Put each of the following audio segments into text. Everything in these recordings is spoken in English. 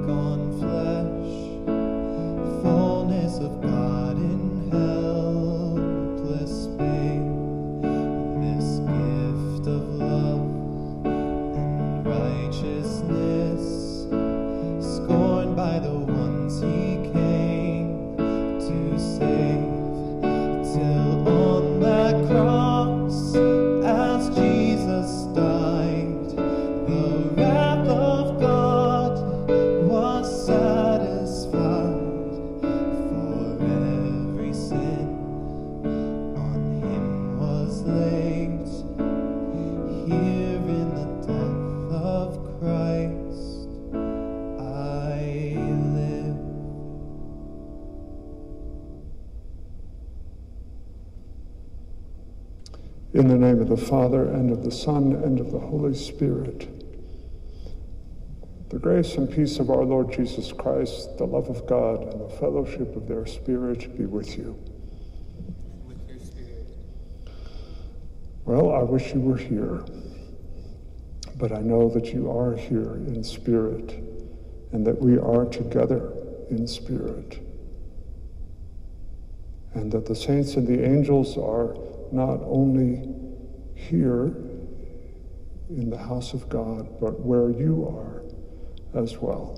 on flesh, fullness of God in helpless babe, this gift of love and righteousness, scorned by the ones he came to save, till on that cross, as Jesus died, the wrath of God was satisfied. For every sin on him was laid. Here in the death of Christ I live. In the name of the Father, and of the Son, and of the Holy Spirit. The grace and peace of our Lord Jesus Christ, the love of God, and the fellowship of their Spirit be with you. And with your spirit. Well, I wish you were here, but I know that you are here in spirit, and that we are together in spirit, and that the saints and the angels are not only here in the house of God, but where you are as well.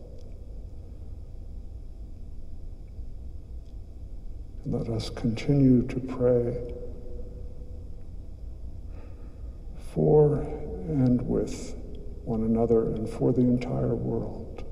And let us continue to pray for and with one another and for the entire world.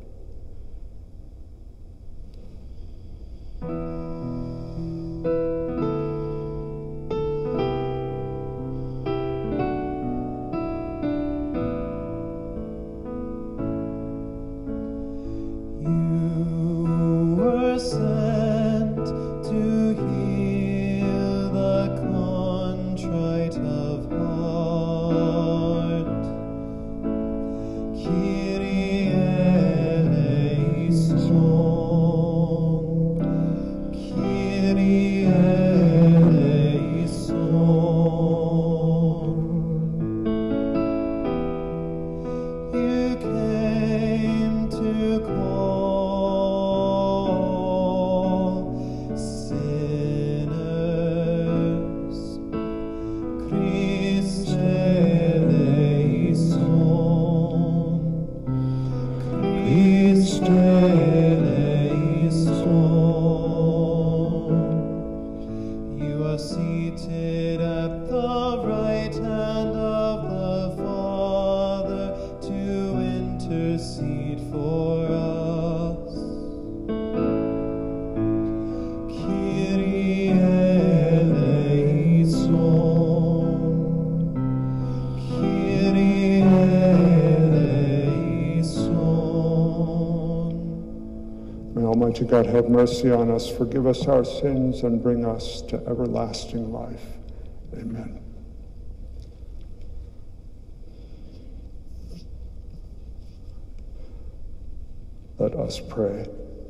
Almighty God, have mercy on us, forgive us our sins, and bring us to everlasting life. Amen. Let us pray.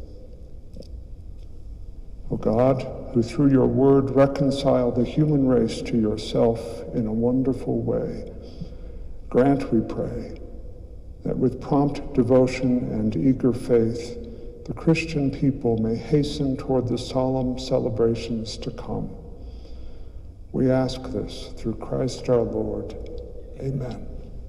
O God, who through your word reconciled the human race to yourself in a wonderful way, grant, we pray, that with prompt devotion and eager faith, the Christian people may hasten toward the solemn celebrations to come. We ask this through Christ our Lord. Amen.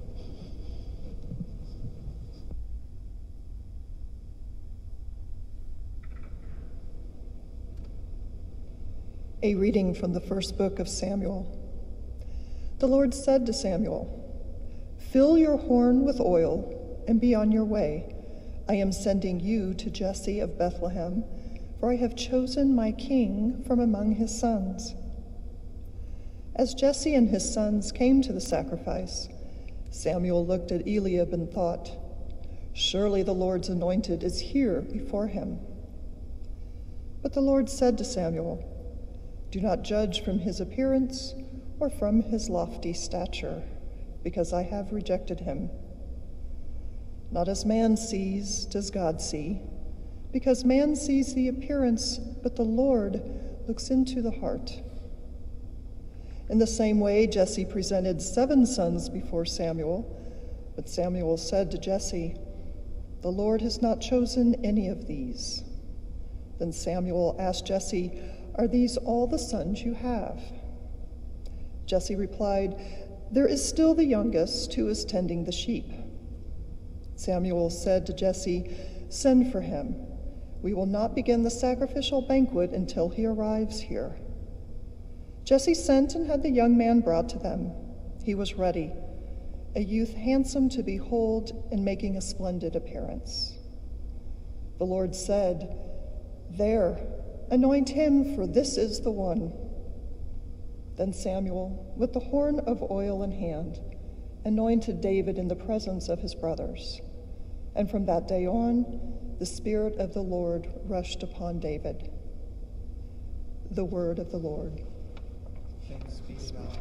A reading from the first book of Samuel. The Lord said to Samuel, "Fill your horn with oil and be on your way. I am sending you to Jesse of Bethlehem, for I have chosen my king from among his sons." As Jesse and his sons came to the sacrifice, Samuel looked at Eliab and thought, "Surely the Lord's anointed is here before him." But the Lord said to Samuel, "Do not judge from his appearance or from his lofty stature, because I have rejected him. Not as man sees does God see, because man sees the appearance, but the Lord looks into the heart." In the same way, Jesse presented 7 sons before Samuel, but Samuel said to Jesse, The Lord has not chosen any of these." Then Samuel asked Jesse, "Are these all the sons you have?" Jesse replied, "There is still the youngest who is tending the sheep." Samuel said to Jesse, "Send for him. We will not begin the sacrificial banquet until he arrives here." Jesse sent and had the young man brought to them. He was ready, a youth handsome to behold and making a splendid appearance. The Lord said, "There, anoint him, for this is the one." Then Samuel, with the horn of oil in hand, anointed David in the presence of his brothers. And from that day on, the Spirit of the Lord rushed upon David. The word of the Lord. Thanks be to God.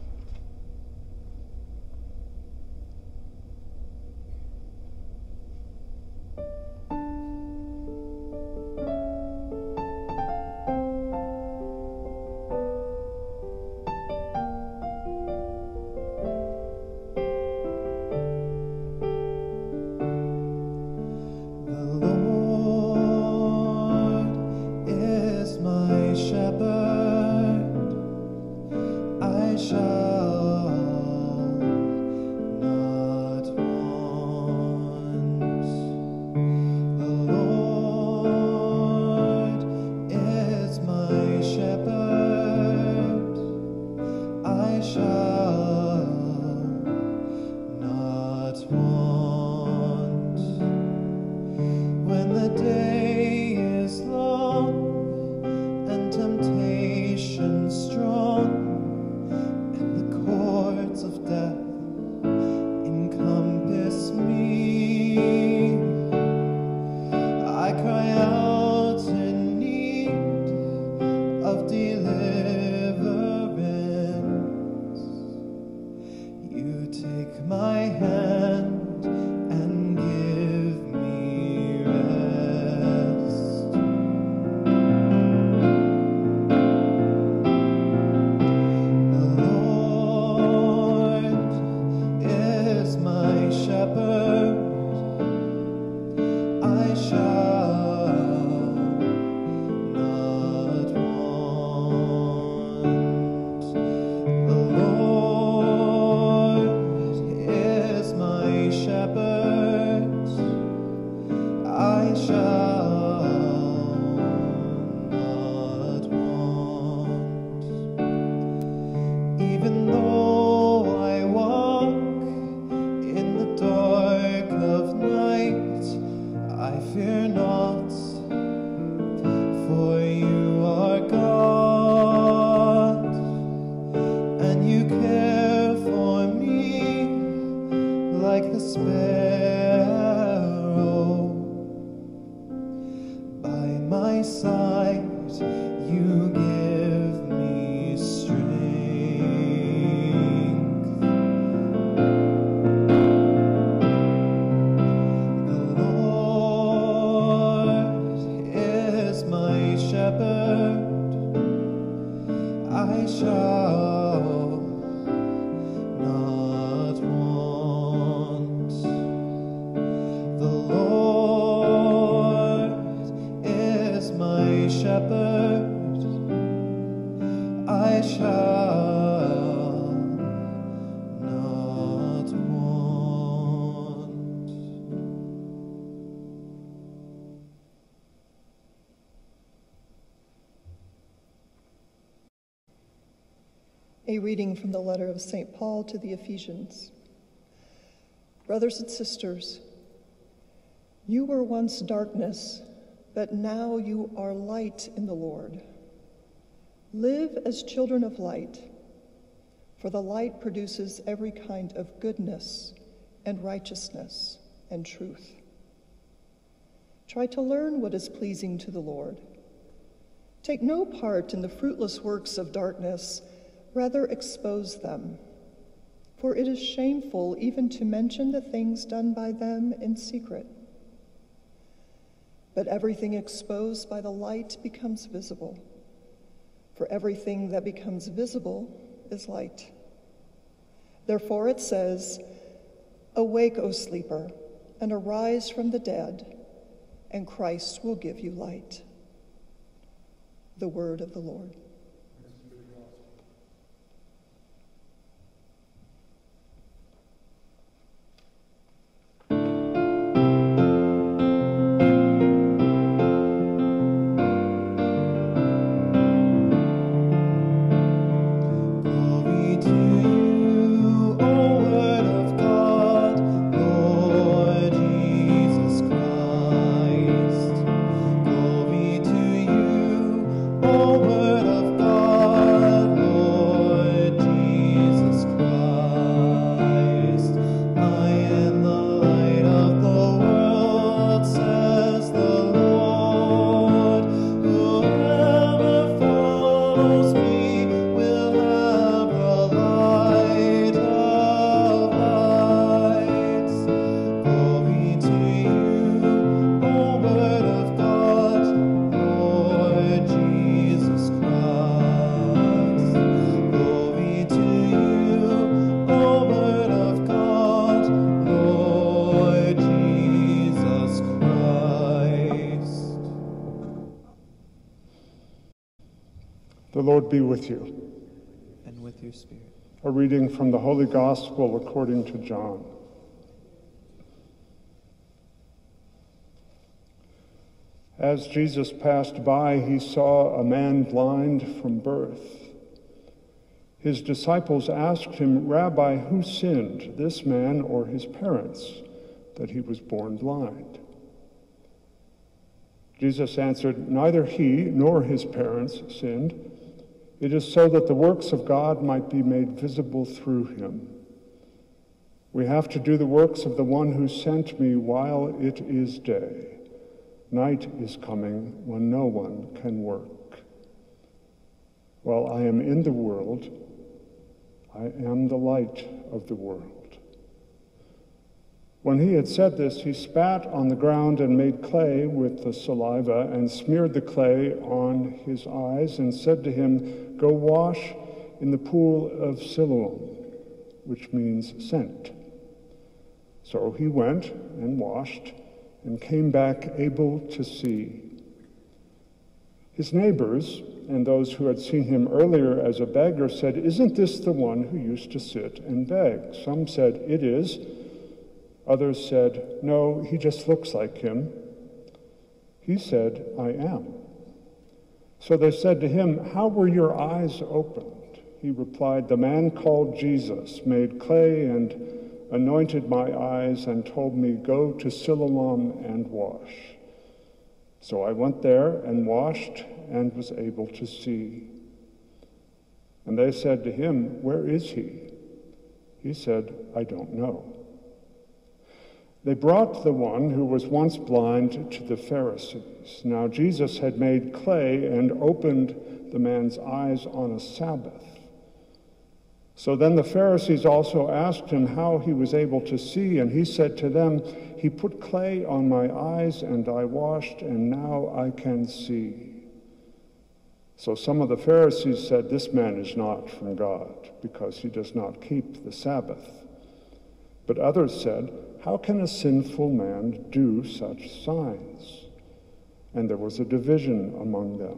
A reading from the letter of St. Paul to the Ephesians. Brothers and sisters, you were once darkness, but now you are light in the Lord. Live as children of light, for the light produces every kind of goodness and righteousness and truth. Try to learn what is pleasing to the Lord. Take no part in the fruitless works of darkness, rather expose them. For it is shameful even to mention the things done by them in secret. But everything exposed by the light becomes visible. For everything that becomes visible is light. Therefore it says, "Awake, O sleeper, and arise from the dead, and Christ will give you light. The word of the Lord. The Lord be with you. And with your spirit. A reading from the Holy Gospel according to John. As Jesus passed by, he saw a man blind from birth. His disciples asked him, "Rabbi, who sinned, this man or his parents, that he was born blind?" Jesus answered, "Neither he nor his parents sinned. It is so that the works of God might be made visible through him. We have to do the works of the one who sent me while it is day. Night is coming when no one can work. While I am in the world, I am the light of the world." When he had said this, he spat on the ground and made clay with the saliva and smeared the clay on his eyes and said to him, "Go wash in the pool of Siloam," which means sent. So he went and washed and came back able to see. His neighbors and those who had seen him earlier as a beggar said, "Isn't this the one who used to sit and beg?" Some said, "It is." Others said, "No, he just looks like him." He said, "I am." So they said to him, "How were your eyes opened?" He replied, "The man called Jesus made clay and anointed my eyes and told me, 'Go to Siloam and wash.' So I went there and washed and was able to see." And they said to him, "Where is he?" He said, "I don't know." They brought the one who was once blind to the Pharisees. Now Jesus had made clay and opened the man's eyes on a Sabbath. So then the Pharisees also asked him how he was able to see, and he said to them, "He put clay on my eyes, and I washed, and now I can see." So some of the Pharisees said, "This man is not from God, because he does not keep the Sabbath." But others said, "How can a sinful man do such signs?" And there was a division among them.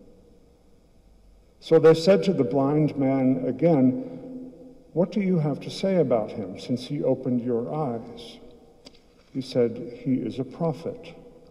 So they said to the blind man again, "What do you have to say about him, since he opened your eyes?" He said, "He is a prophet."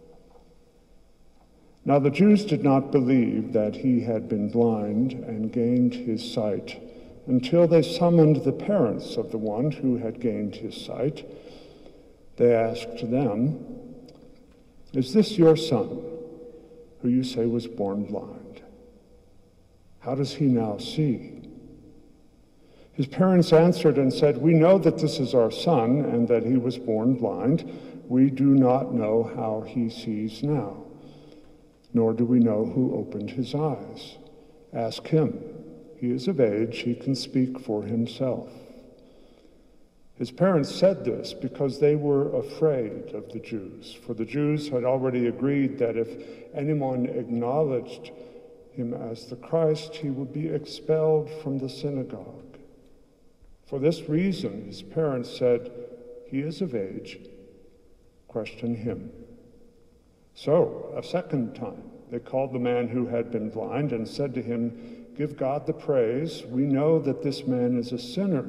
Now the Jews did not believe that he had been blind and gained his sight until they summoned the parents of the one who had gained his sight. They asked them, "Is this your son, who you say was born blind? How does he now see?" His parents answered and said, "We know that this is our son and that he was born blind. We do not know how he sees now, nor do we know who opened his eyes. Ask him. He is of age, he can speak for himself." His parents said this because they were afraid of the Jews, for the Jews had already agreed that if anyone acknowledged him as the Christ, he would be expelled from the synagogue. For this reason, his parents said, "He is of age. question him. So, a second time, they called the man who had been blind and said to him, "Give God the praise. We know that this man is a sinner."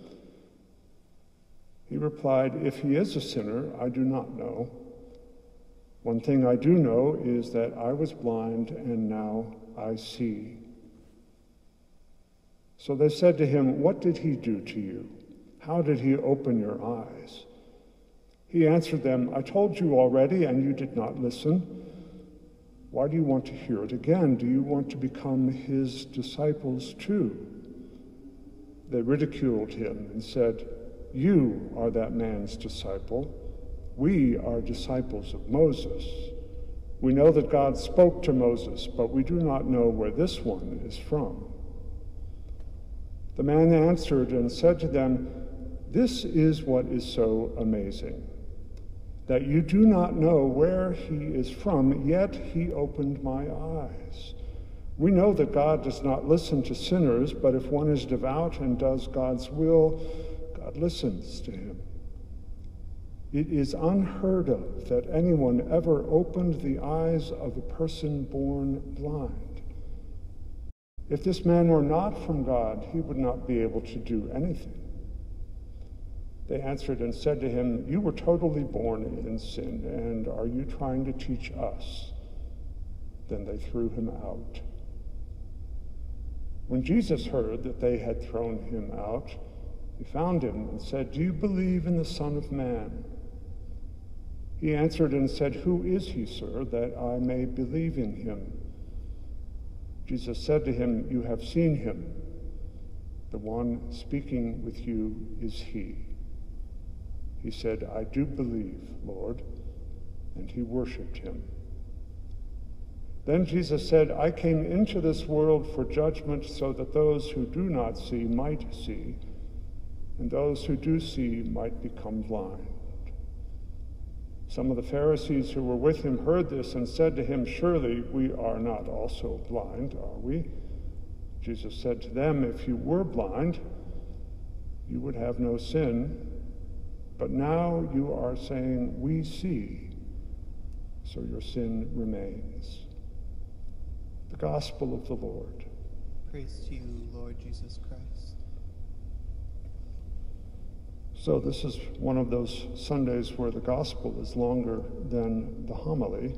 He replied, "If he is a sinner, I do not know. One thing I do know is that I was blind and now I see." So they said to him, "What did he do to you? How did he open your eyes?" He answered them, "I told you already, and you did not listen. Why do you want to hear it again? Do you want to become his disciples too?" They ridiculed him and said, "You are that man's disciple. We are disciples of Moses. We know that God spoke to Moses, but we do not know where this one is from." The man answered and said to them, "This is what is so amazing, that you do not know where he is from, yet he opened my eyes. We know that God does not listen to sinners, but if one is devout and does God's will, God listens to him. It is unheard of that anyone ever opened the eyes of a person born blind. If this man were not from God, he would not be able to do anything." They answered and said to him, "You were totally born in sin, and are you trying to teach us?" Then they threw him out. When Jesus heard that they had thrown him out, he found him and said, "Do you believe in the Son of Man?" He answered and said, "Who is he, sir, that I may believe in him?" Jesus said to him, "You have seen him. The one speaking with you is he." He said, "I do believe, Lord," and he worshiped him. Then Jesus said, "I came into this world for judgment so that those who do not see might see, and those who do see might become blind." Some of the Pharisees who were with him heard this and said to him, "Surely we are not also blind, are we?" Jesus said to them, "If you were blind, you would have no sin. But now you are saying, 'We see,' so your sin remains." The Gospel of the Lord. Praise to you, Lord Jesus Christ. So this is one of those Sundays where the Gospel is longer than the homily.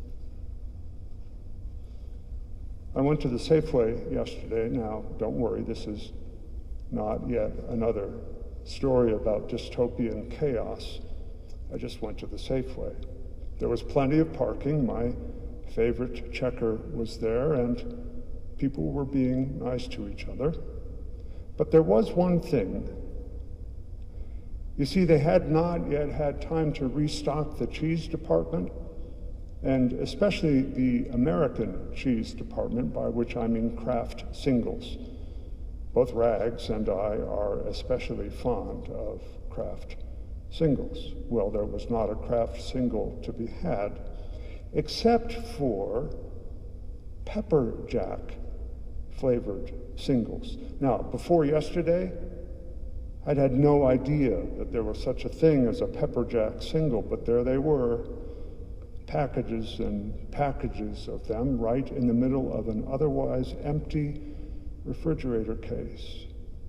I went to the Safeway yesterday. Now, don't worry, this is not yet another story about dystopian chaos. I just went to the Safeway. There was plenty of parking. My favorite checker was there, and people were being nice to each other. But there was one thing. You see, they had not yet had time to restock the cheese department, and especially the American cheese department, by which I mean Kraft singles. Both Rags and I are especially fond of Kraft singles. Well, there was not a Kraft single to be had, except for pepper jack flavored singles. Now, before yesterday, I'd had no idea that there was such a thing as a pepper jack single, but there they were, packages and packages of them right in the middle of an otherwise empty refrigerator case.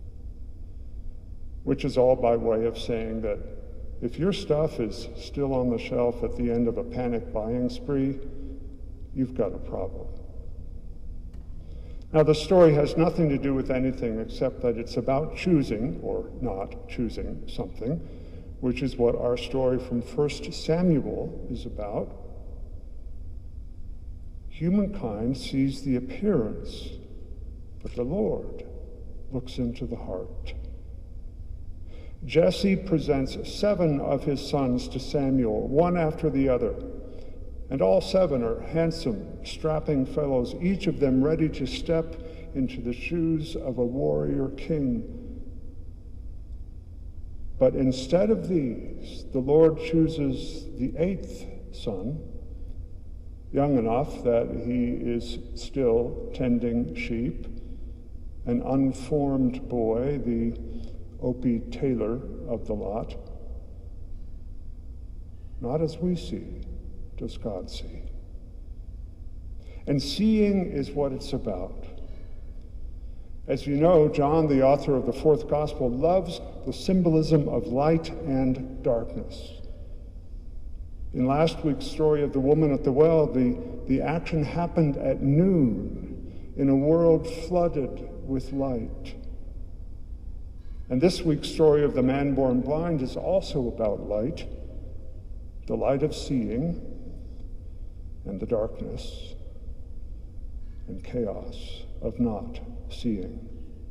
Which is all by way of saying that if your stuff is still on the shelf at the end of a panic buying spree, you've got a problem. Now, the story has nothing to do with anything except that it's about choosing or not choosing something, which is what our story from 1 Samuel is about. Humankind sees the appearance, but the Lord looks into the heart. Jesse presents 7 of his sons to Samuel, one after the other. And all 7 are handsome, strapping fellows, each of them ready to step into the shoes of a warrior king. But instead of these, the Lord chooses the 8th son, young enough that he is still tending sheep, an unformed boy, the Opie Taylor of the lot. Not as we see, does God see. And seeing is what it's about. As you know, John, the author of the fourth gospel, loves the symbolism of light and darkness. In last week's story of the woman at the well, the action happened at noon in a world flooded with light. And this week's story of the man born blind is also about light, the light of seeing, and the darkness and chaos of not seeing.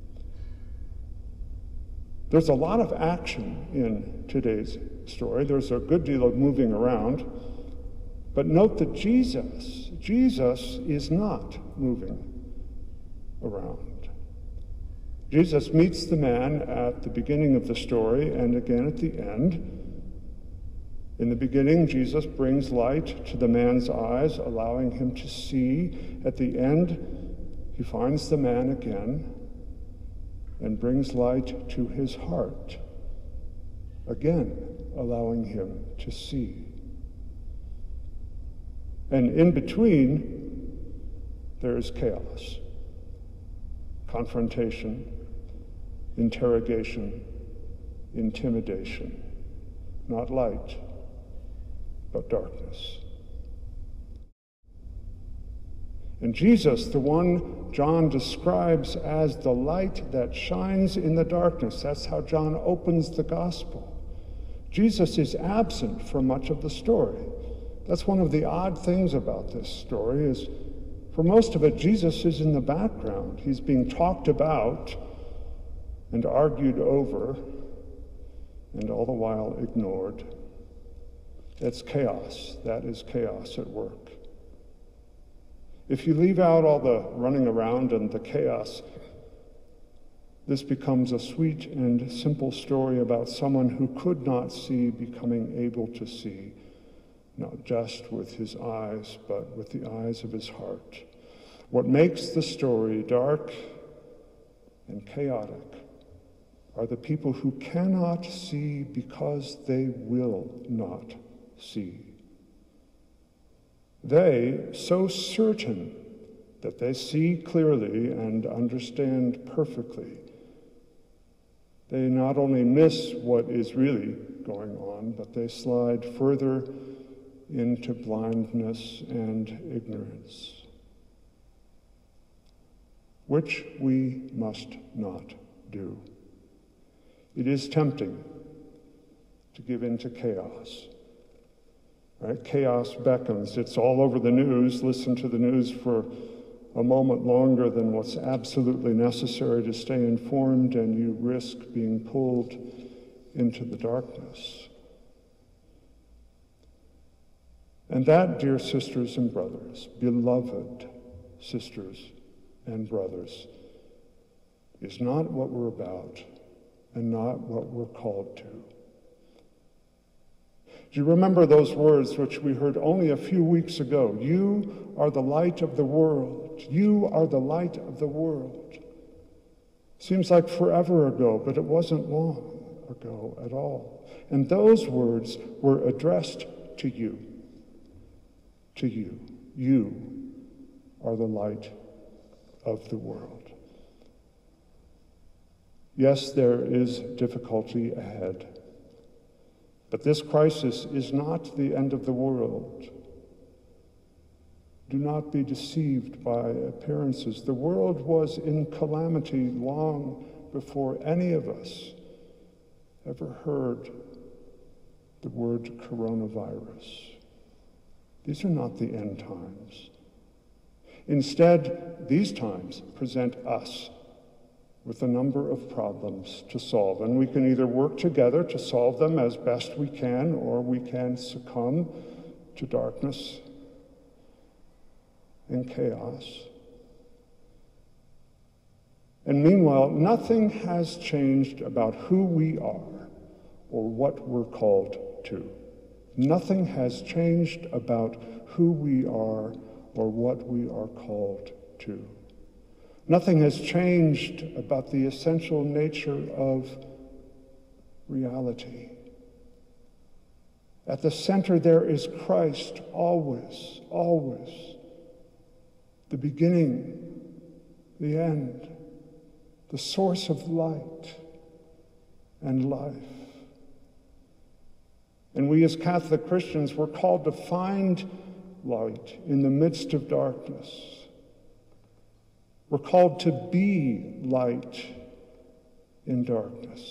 There's a lot of action in today's story. There's a good deal of moving around. But note that Jesus is not moving around. Jesus meets the man at the beginning of the story and again at the end. In the beginning, Jesus brings light to the man's eyes, allowing him to see. At the end, he finds the man again and brings light to his heart, again allowing him to see. And in between, there is chaos, confrontation, interrogation, intimidation, not light, but darkness. And Jesus, the one John describes as the light that shines in the darkness, that's how John opens the gospel. Jesus is absent from much of the story. That's one of the odd things about this story is, for most of it, Jesus is in the background. He's being talked about and argued over, and all the while ignored. That's chaos. That is chaos at work. If you leave out all the running around and the chaos, this becomes a sweet and simple story about someone who could not see becoming able to see, not just with his eyes, but with the eyes of his heart. What makes the story dark and chaotic are the people who cannot see because they will not see. They, so certain that they see clearly and understand perfectly, they not only miss what is really going on, but they slide further into blindness and ignorance, which we must not do. It is tempting to give in to chaos. Right? Chaos beckons. It's all over the news. Listen to the news for a moment longer than what's absolutely necessary to stay informed, and you risk being pulled into the darkness. And that, dear sisters and brothers, beloved sisters and brothers, is not what we're about and not what we're called to. Do you remember those words which we heard only a few weeks ago? You are the light of the world. You are the light of the world. Seems like forever ago, but it wasn't long ago at all. And those words were addressed to you. To you. You are the light of the world. Yes, there is difficulty ahead. But this crisis is not the end of the world. Do not be deceived by appearances. The world was in calamity long before any of us ever heard the word coronavirus. These are not the end times. Instead, these times present us with a number of problems to solve. And we can either work together to solve them as best we can, or we can succumb to darkness and chaos. And meanwhile, nothing has changed about who we are or what we're called to. Nothing has changed about who we are or what we are called to. Nothing has changed about the essential nature of reality. At the center there is Christ, always, always. The beginning, the end, the source of light and life. And we as Catholic Christians, we're called to find light in the midst of darkness. We're called to be light in darkness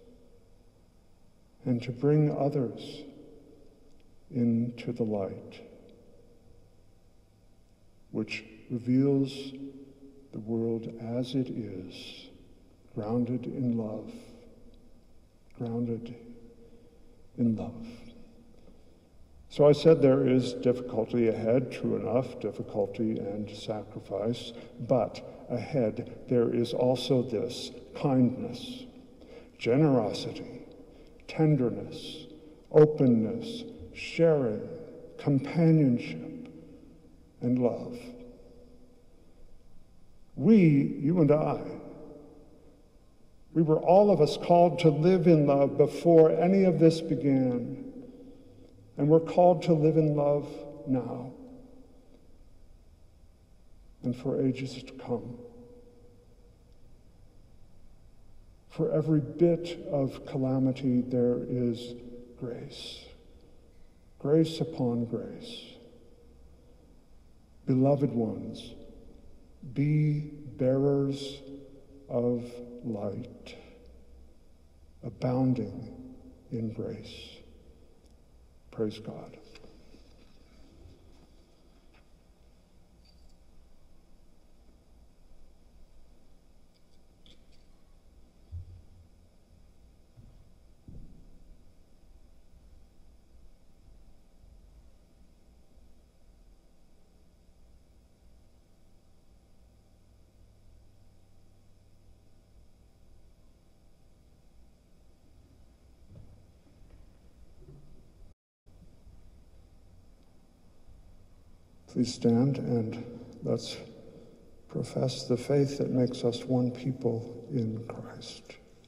and to bring others into the light, which reveals the world as it is, grounded in love, grounded in love. So I said there is difficulty ahead, true enough, difficulty and sacrifice, but ahead there is also this: kindness, generosity, tenderness, openness, sharing, companionship, and love. You and I, we were all of us called to live in love before any of this began. And we're called to live in love now and for ages to come. For every bit of calamity, there is grace. Grace upon grace. Beloved ones, be bearers of light, abounding in grace. Praise God. Please stand and let's profess the faith that makes us one people in Christ.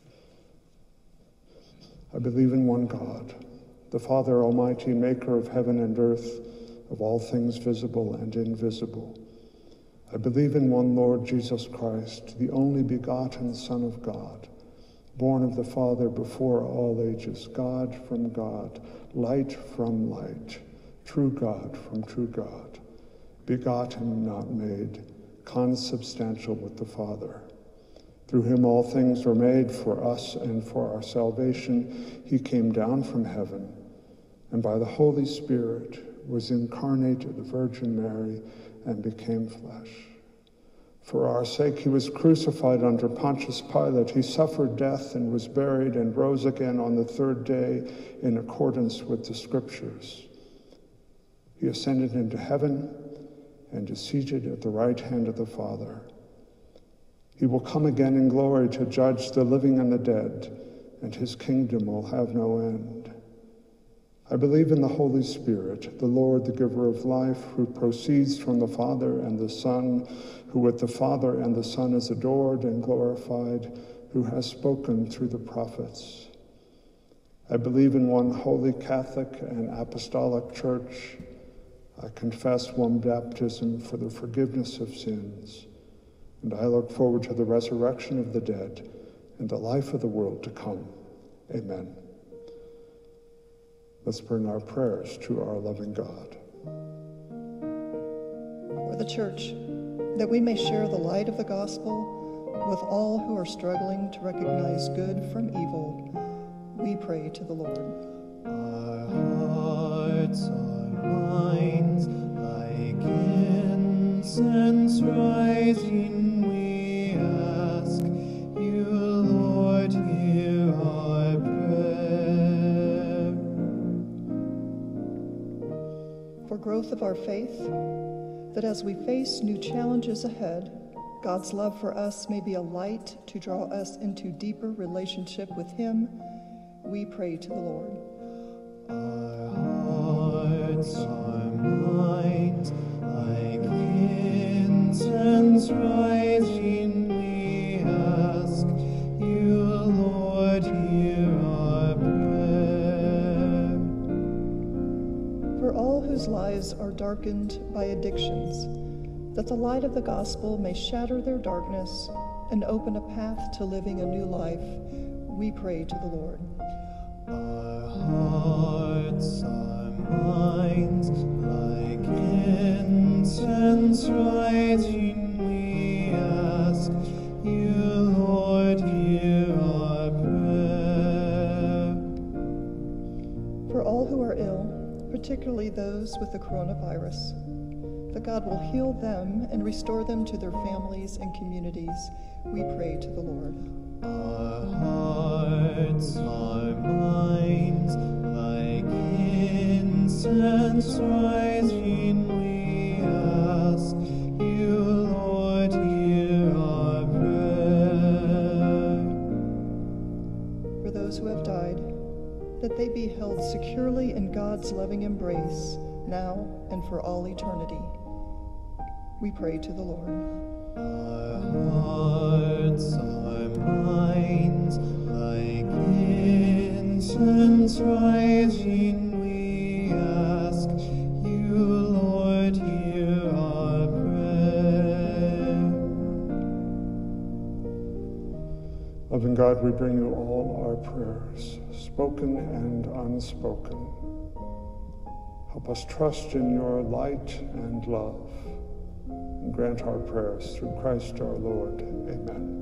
I believe in one God, the Father Almighty, maker of heaven and earth, of all things visible and invisible. I believe in one Lord Jesus Christ, the only begotten Son of God, born of the Father before all ages, God from God, light from light, true God from true God, begotten, not made, consubstantial with the Father. Through him all things were made. For us and for our salvation he came down from heaven, and by the Holy Spirit was incarnate of the Virgin Mary and became flesh. For our sake he was crucified under Pontius Pilate. He suffered death and was buried and rose again on the third day in accordance with the Scriptures. He ascended into heaven and is seated at the right hand of the Father. He will come again in glory to judge the living and the dead, and his kingdom will have no end. I believe in the Holy Spirit, the Lord, the giver of life, who proceeds from the Father and the Son, who with the Father and the Son is adored and glorified, who has spoken through the prophets. I believe in one holy Catholic and Apostolic Church. I confess one baptism for the forgiveness of sins, and I look forward to the resurrection of the dead and the life of the world to come. Amen. Let's bring our prayers to our loving God. For the Church, that we may share the light of the gospel with all who are struggling to recognize good from evil, we pray to the Lord. Our hearts, our minds, like incense rising, we ask you, Lord, hear our prayer. For growth of our faith, that as we face new challenges ahead, God's love for us may be a light to draw us into deeper relationship with Him, we pray to the Lord. Our hearts, our minds, like incense rising, we ask you, Lord, hear our prayer. are darkened by addictions, that the light of the gospel may shatter their darkness and open a path to living a new life, we pray to the Lord. Our hearts, our minds, like incense rising, we ask you, Lord, hear our prayer. For all who are ill, particularly those with the coronavirus, that God will heal them and restore them to their families and communities, we pray to the Lord. Our hearts, our minds, like incense rising, we ask you, Lord, hear our prayer. For those who have died, that they be held securely in God's loving embrace, now and for all eternity, we pray to the Lord. Our hearts, our minds, like incense rising, we ask you, Lord, hear our prayer. Loving God, we bring you all our prayers, spoken and unspoken. Help us trust in your light and love, and grant our prayers through Christ our Lord. Amen.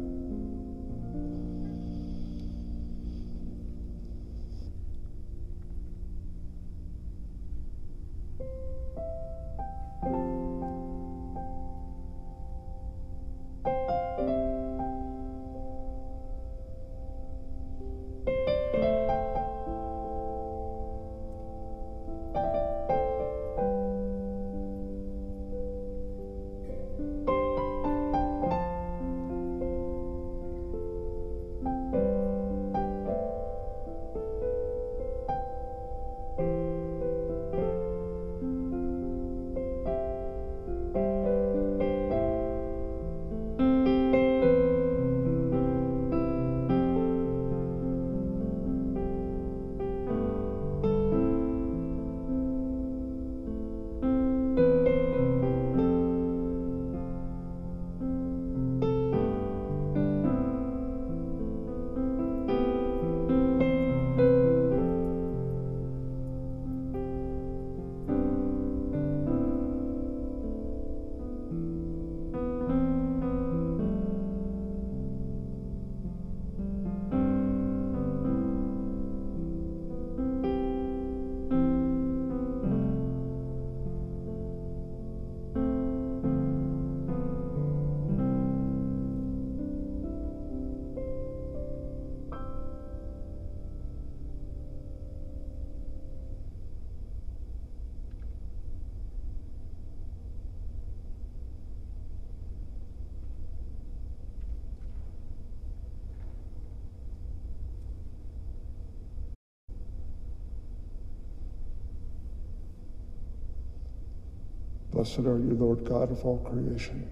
Blessed are you, Lord God of all creation.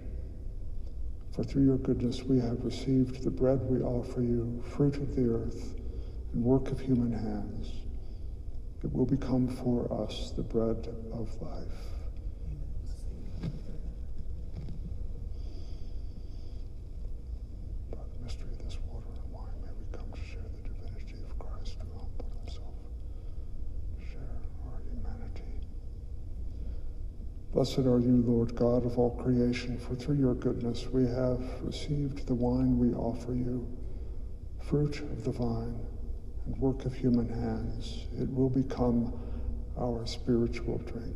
For through your goodness we have received the bread we offer you, fruit of the earth and work of human hands. It will become for us the bread of life. By the mystery of this water and wine, may we come to share the divinity of Christ who humbled himself, share our humanity. Blessed are you, Lord God of all creation, for through your goodness we have received the wine we offer you, fruit of the vine and work of human hands. It will become our spiritual drink.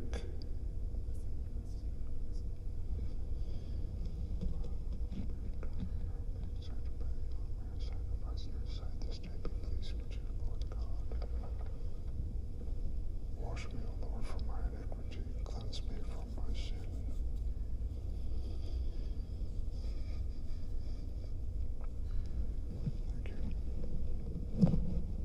Wash me, O Lord, from my iniquity, and cleanse me from my sin. Thank you.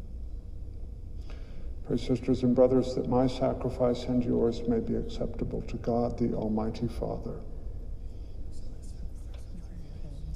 Pray, sisters and brothers, that my sacrifice and yours may be acceptable to God, the Almighty Father.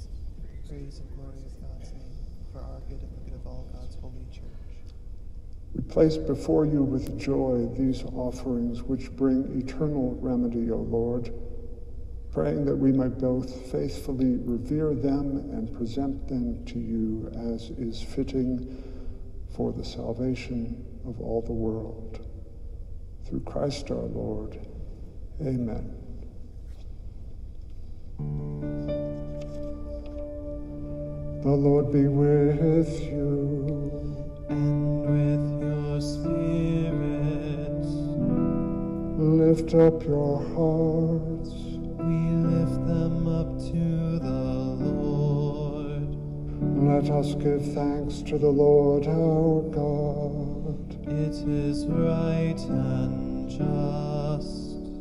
Praise and glory of God's name, for our good and the good of all God's holy church. We place before you with joy these offerings which bring eternal remedy, O Lord, praying that we might both faithfully revere them and present them to you as is fitting for the salvation of all the world. Through Christ our Lord. Amen. The Lord be with you. And with your spirit. Lift up your hearts. We lift them up to the Lord. Let us give thanks to the Lord our God. It is right and just.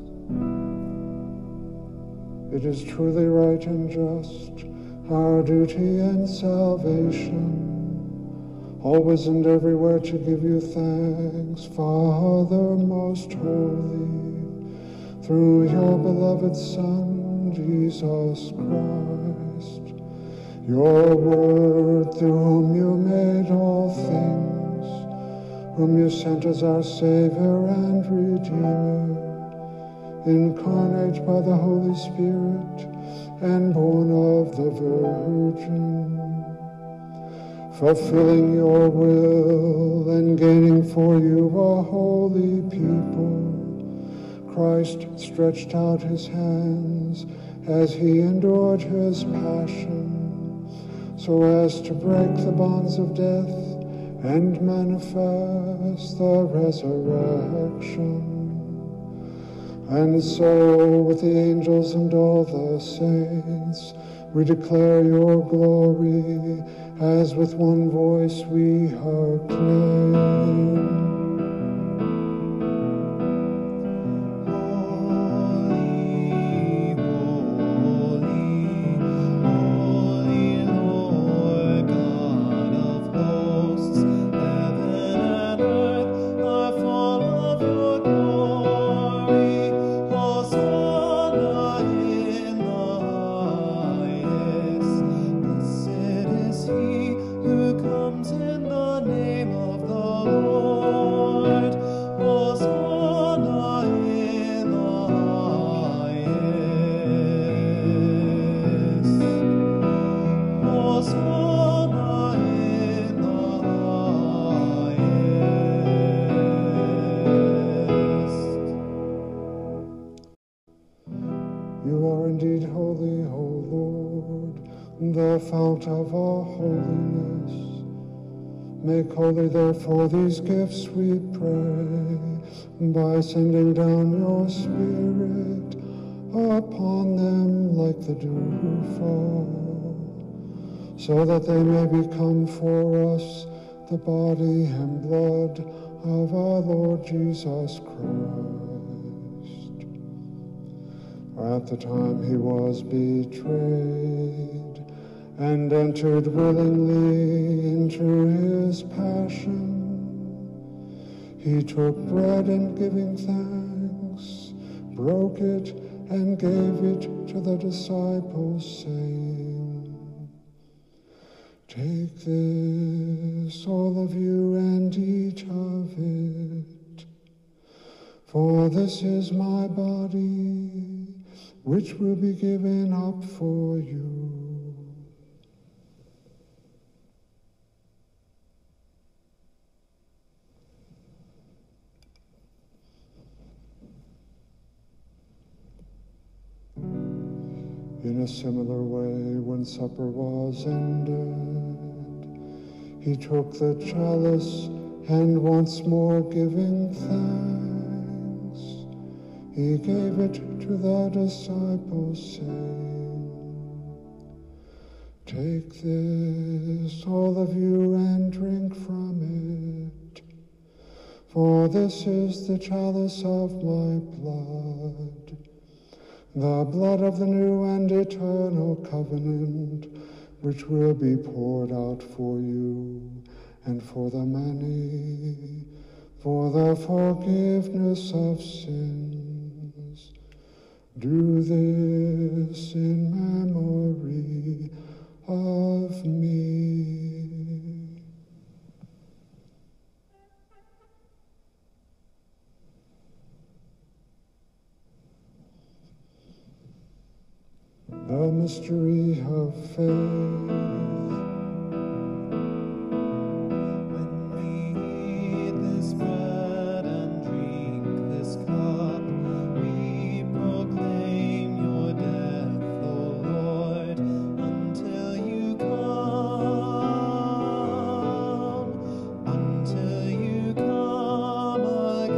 It is truly right and just, our duty and salvation, always and everywhere to give you thanks, Father most holy, through your beloved Son, Jesus Christ, your Word, through whom you made all things, whom you sent as our Savior and Redeemer, incarnate by the Holy Spirit and born of the Virgin, fulfilling your will and gaining for you a holy people. Christ stretched out his hands as he endured his passion, so as to break the bonds of death and manifest the resurrection. And so, with the angels and all the saints, we declare your glory, as with one voice we acclaim. Fount of all holiness, make holy therefore these gifts, we pray, by sending down your Spirit upon them like the dewfall, so that they may become for us the body and blood of our Lord Jesus Christ. At the time he was betrayed and entered willingly into his passion, he took bread and giving thanks, broke it and gave it to the disciples, saying, "Take this, all of you, and eat of it, for this is my body, which will be given up for you." In a similar way, when supper was ended, he took the chalice, and once more giving thanks, he gave it to the disciples, saying, "Take this, all of you, and drink from it, for this is the chalice of my blood, the blood of the new and eternal covenant, which will be poured out for you and for the many, for the forgiveness of sins. Do this in memory of me." The mystery of faith. When we eat this bread and drink this cup, we proclaim your death, O Lord, until you come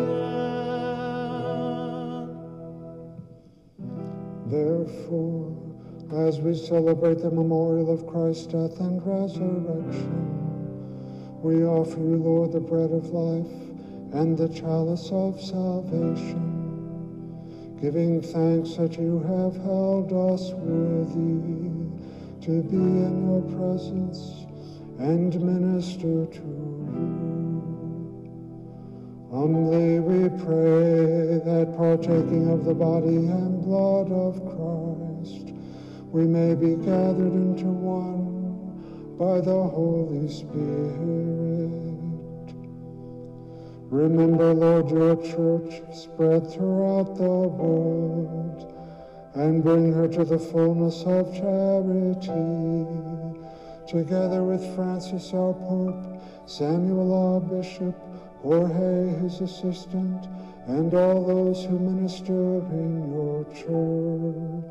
again. Therefore, as we celebrate the memorial of Christ's death and resurrection, we offer you, Lord, the bread of life and the chalice of salvation, giving thanks that you have held us worthy to be in your presence and minister to you. Humbly we pray that, partaking of the body and blood of Christ, we may be gathered into one by the Holy Spirit. Remember, Lord, your church spread throughout the world, and bring her to the fullness of charity, together with Francis our Pope, Samuel our Bishop, Jorge his assistant, and all those who minister in your church.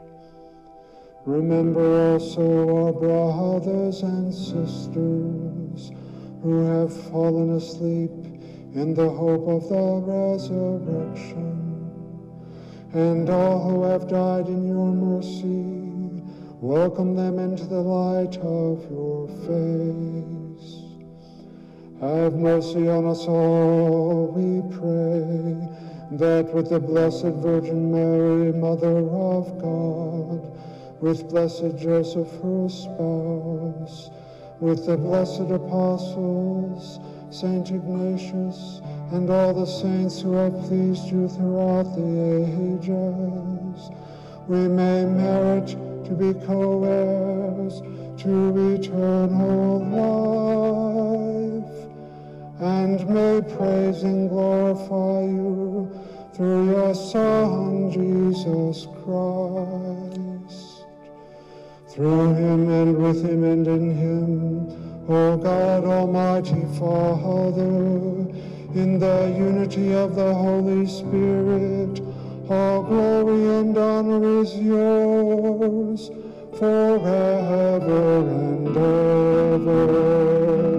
Remember also our brothers and sisters who have fallen asleep in the hope of the resurrection, and all who have died in your mercy, welcome them into the light of your face. Have mercy on us all, we pray, that with the Blessed Virgin Mary, Mother of God, with blessed Joseph, her spouse, with the blessed apostles, Saint Ignatius, and all the saints who have pleased you throughout the ages, we may merit to be co-heirs to eternal life, and may praise and glorify you through your Son, Jesus Christ. Through him and with him and in him, O God, Almighty Father, in the unity of the Holy Spirit, all glory and honor is yours forever and ever.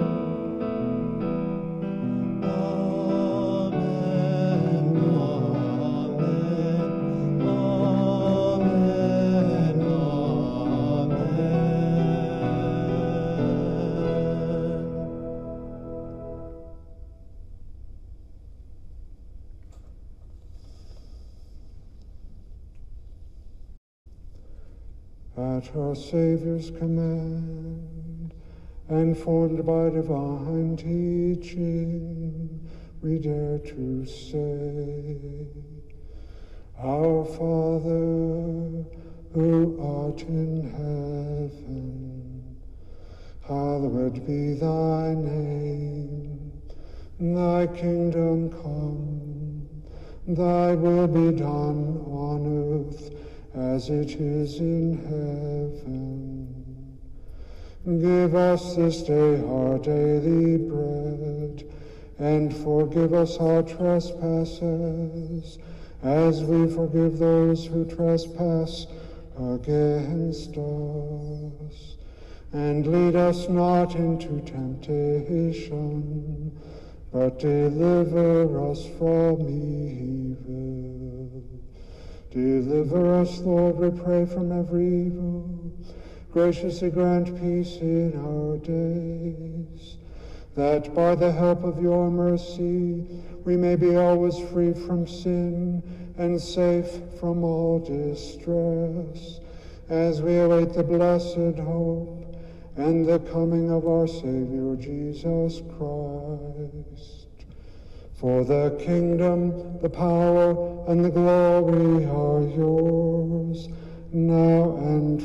At our Savior's command, and formed by divine teaching, we dare to say, Our Father, who art in heaven, hallowed be thy name. Thy kingdom come, thy will be done on earth as it is in heaven. Give us this day our daily bread, and forgive us our trespasses, as we forgive those who trespass against us. And lead us not into temptation, but deliver us from evil. Deliver us, Lord, we pray, from every evil. Graciously grant peace in our days, that by the help of your mercy we may be always free from sin and safe from all distress, as we await the blessed hope and the coming of our Savior Jesus Christ. For the kingdom, the power, and the glory are yours, now and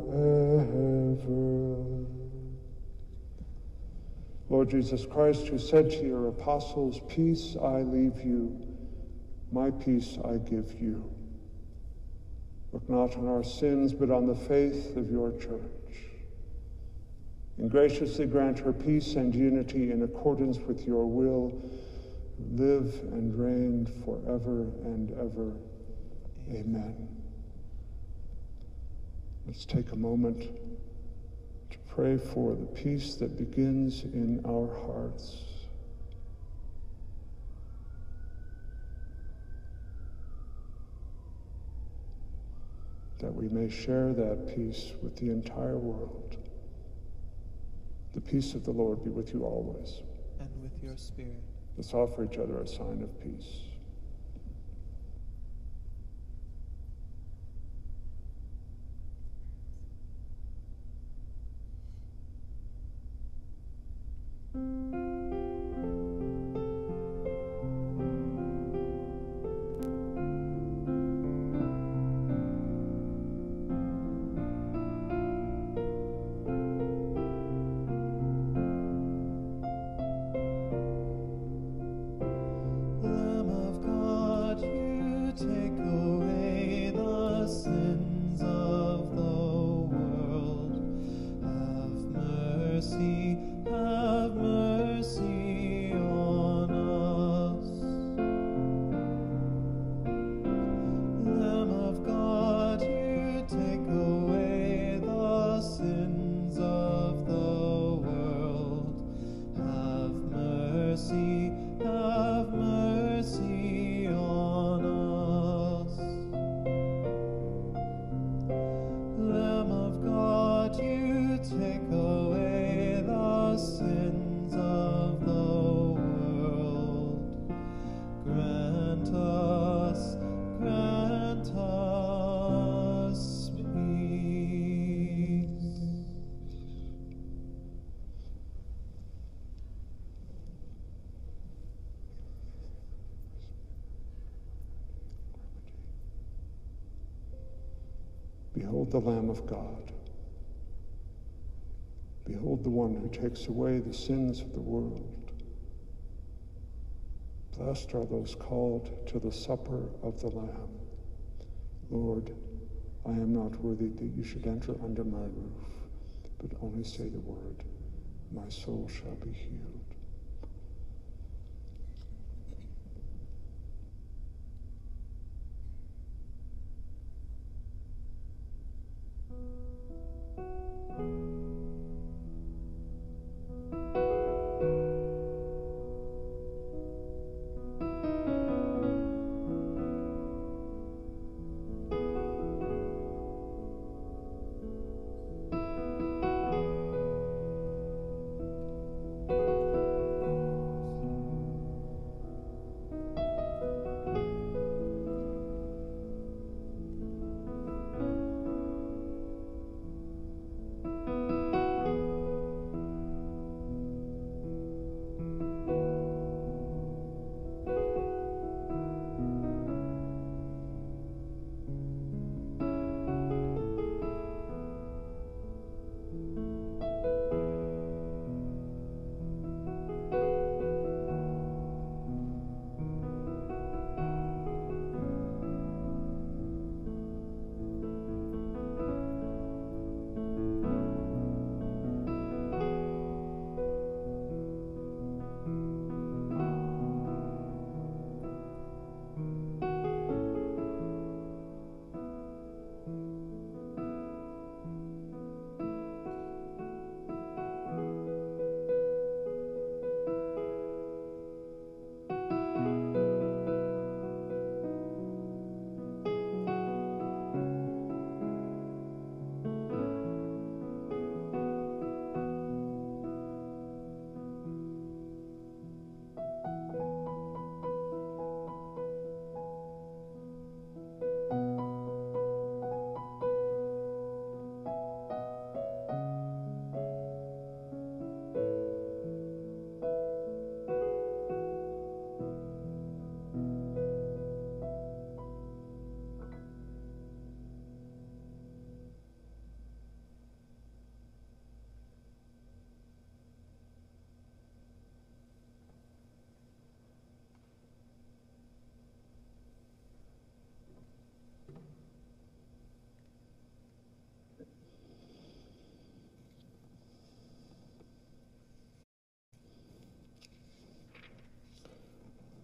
forever. Lord Jesus Christ, who said to your apostles, Peace I leave you, my peace I give you. not on our sins, but on the faith of your church. And graciously grant her peace and unity in accordance with your will, live and reign forever and ever. Amen. Let's take a moment to pray for the peace that begins in our hearts. That we may share that peace with the entire world. The peace of the Lord be with you always. And with your spirit. Let's offer each other a sign of peace. Behold the Lamb of God. Behold the one who takes away the sins of the world. Blessed are those called to the supper of the Lamb. Lord, I am not worthy that you should enter under my roof, but only say the word, my soul shall be healed.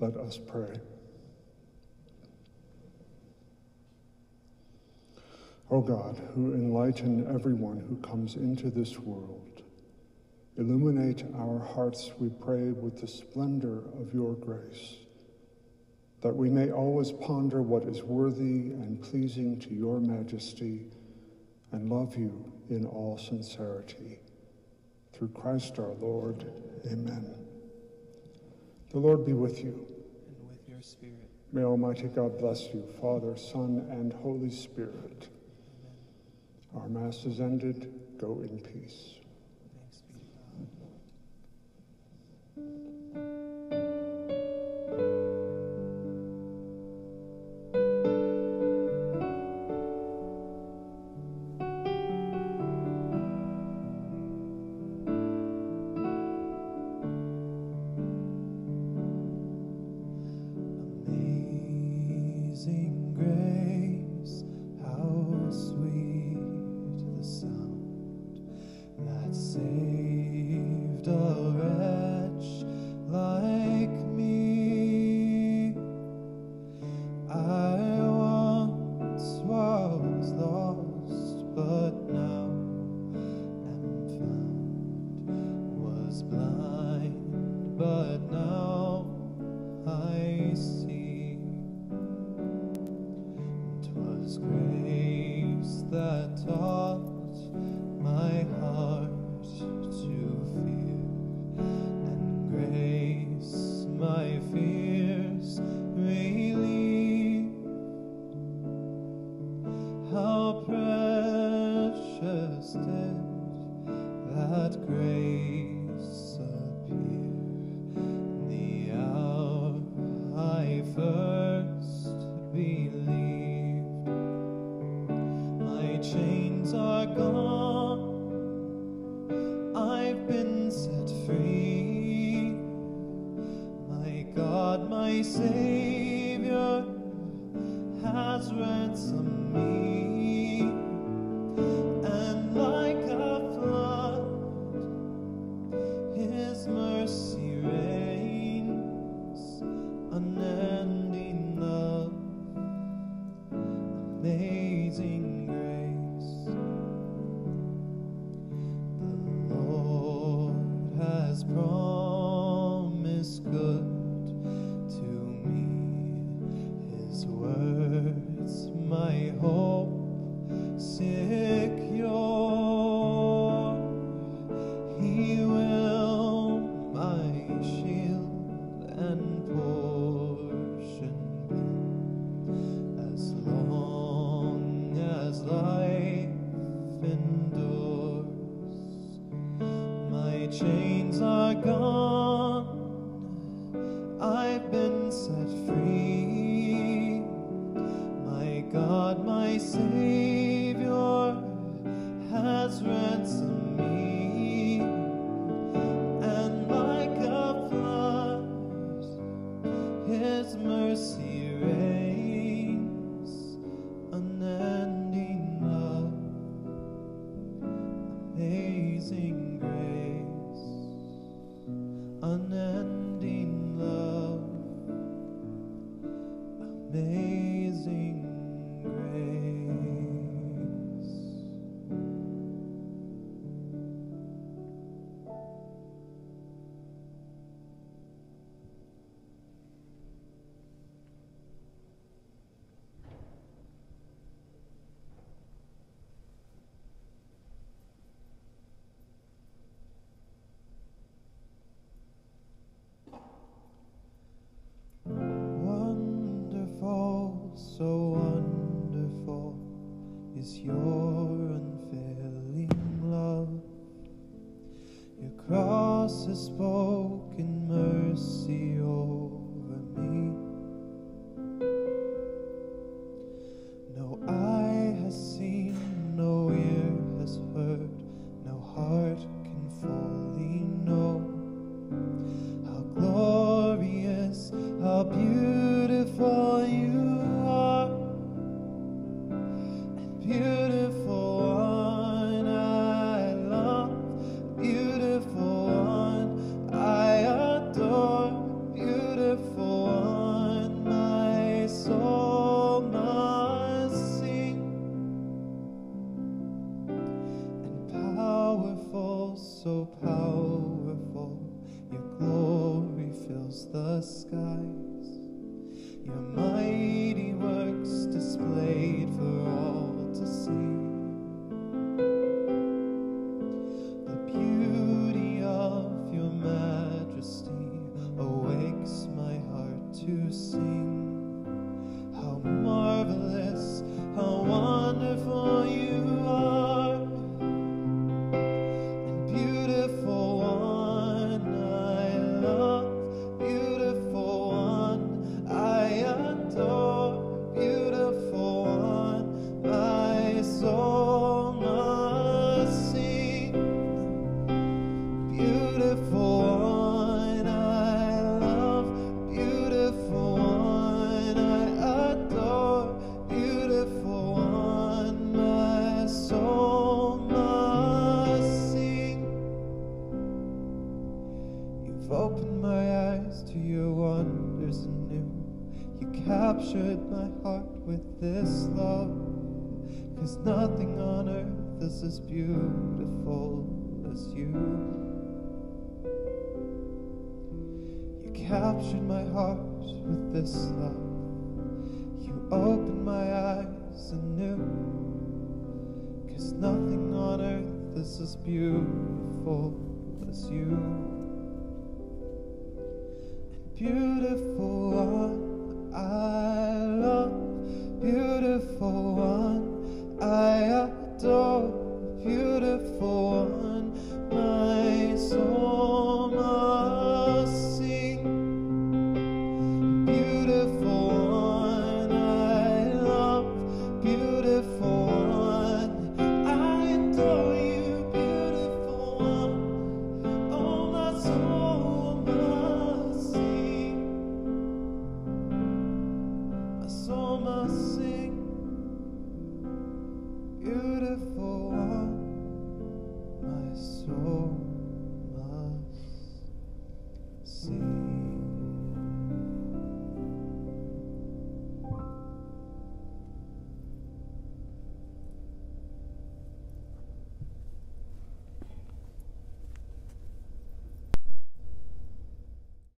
Let us pray. O God, who enlighten everyone who comes into this world, illuminate our hearts, we pray, with the splendor of your grace, that we may always ponder what is worthy and pleasing to your majesty and love you in all sincerity. Through Christ our Lord. Amen. The Lord be with you. And with your spirit. May Almighty God bless you, Father, Son, and Holy Spirit. Amen. Our Mass is ended. Go in peace. Thanks be to God. Amazing grace, how sweet the sound that saved a wretch like me. I once was lost, but now am found, was blind, but now I see. 'Twas grace that taught my heart to fear, and grace my fears relieved. How precious did that grace appear the hour I first believed. My chains are gone, I've been set free. My God, my Savior, has ransomed me. And like a flood, His mercy reigns, unending love, amazing grace. The Lord has promised good to me. His words, my hope secure. He will my shield and portion be, as long as life endures. My chains are gone, I've been set free. My God, my Savior, has ransomed me. And like a flood, His mercy reigns, unending love, amazing grace, unending love, amazing grace. Wonderful, so wonderful is your unfailing love. Your cross has spoken mercy over me. No eye has seen, no ear has heard, no heart can fully know how glorious, how beautiful you are. And beautiful one I love, beautiful one I adore, beautiful one captured my heart with this love, 'cause nothing on earth is as beautiful as you. You captured my heart with this love. You opened my eyes anew, 'cause nothing on earth is as beautiful as you. And beautiful one, I love. Beautiful one, I adore. Beautiful one, my soul must sing. Beautiful one, I love. Beautiful one, I adore you. Beautiful one, oh, my soul must sing. My soul must sing. Beautiful one, my soul